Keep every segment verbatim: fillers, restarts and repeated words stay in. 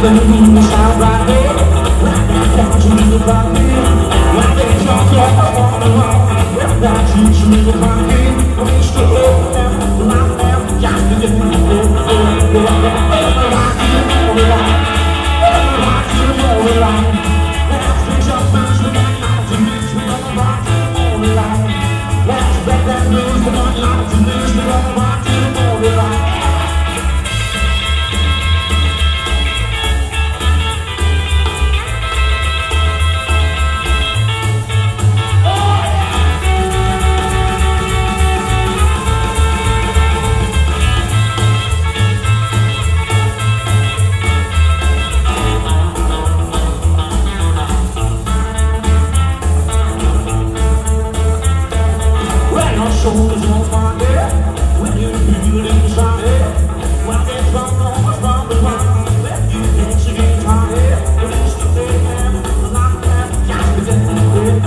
Shoulders on my head, when you feel it inside it, when I get drunk on my front the ground, let you dance against my head, when it's the day and the night and just to get the way.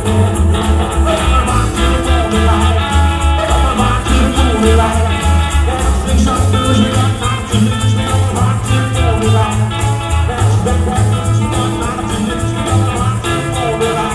I'm about to the light, I'm about to the light, there's things I lose, we got not to lose, we got not to the light, there's that that lose, we got not to lose, we got not to the light.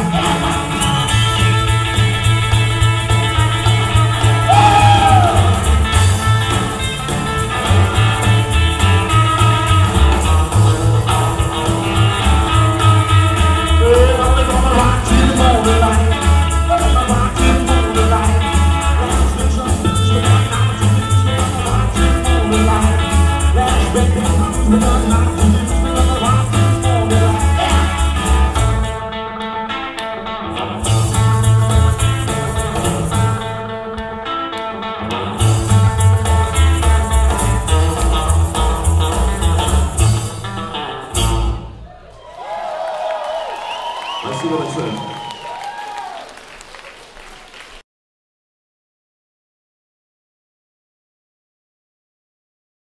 Спасибо большое.